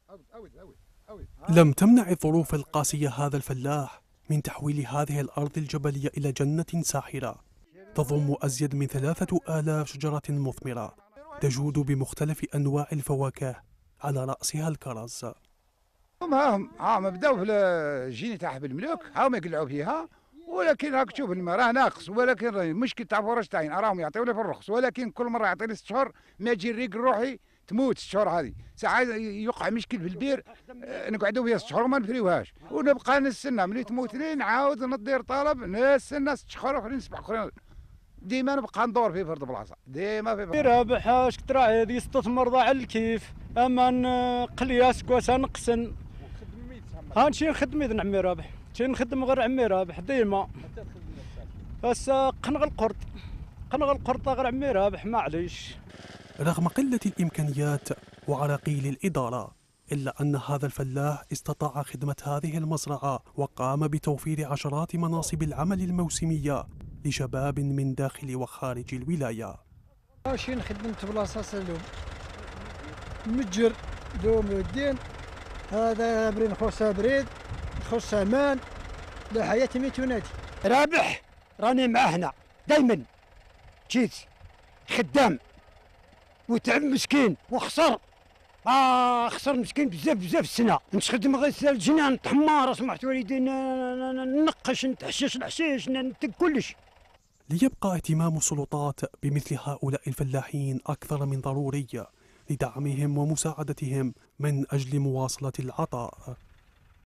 لم تمنع الظروف القاسية هذا الفلاح من تحويل هذه الأرض الجبلية إلى جنة ساحرة تضم أزيد من 3000 شجرة مثمرة تجود بمختلف أنواع الفواكه على رأسها الكرز. هم بداو في الجيني تاع حب الملوك، هاهم يقلعوا فيها، ولكن راك تشوف الماء راه ناقص، ولكن المشكل تاع فرج تاعين راهم يعطيو لي في الرخص، ولكن كل مره يعطيني 6 شهور ما يجي الريق الروحي تموت 6 شهور هذه، ساعات يوقع مشكل في البير نقعدوا فيها 6 شهور وما نفريوهاش، ونبقى نستنى ملي تموت لي نعاود ندير طلب نستنى 6 شهور اخرين 7 اخرين، ديما نبقى ندور في فرد بلاصه، ديما في فرد. رابح اش كتراعي هذه يستثمر ضاع الكيف، اما قلياس كواس نقسن هانشي نخدم اذا عمي رابح، شي نخدم غير عمي رابح ديما، بس قنغ القرط غير عمي رابح معليش. رغم قلة الإمكانيات وعراقيل الإدارة، إلا أن هذا الفلاح استطاع خدمة هذه المزرعة وقام بتوفير عشرات مناصب العمل الموسمية لشباب من داخل وخارج الولاية. ماشي خدمت بلاصة سلوم متجر دوم الدين، هذا بريد خصها بريد خصها مان لحياتي ميتوناتي. رابح راني معاه هنا دايما، جيت خدام وتعب مسكين وخسر، خسر مسكين بزاف السنه، نخدم غير الجنان نتحمر سمحت والدي ننقش نتحشش الحشيش ننتج كلش. ليبقى اهتمام السلطات بمثل هؤلاء الفلاحين أكثر من ضروري لدعمهم ومساعدتهم من أجل مواصلة العطاء.